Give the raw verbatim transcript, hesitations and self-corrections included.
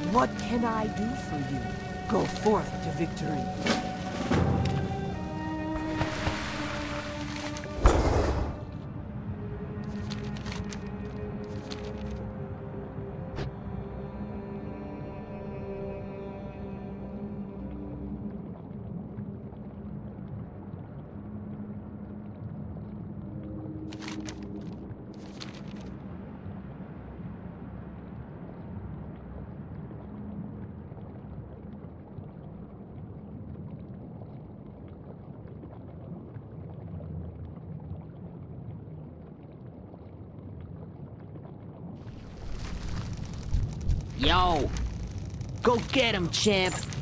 What can I do for you? Go forth to victory. Yo! Go get him, champ!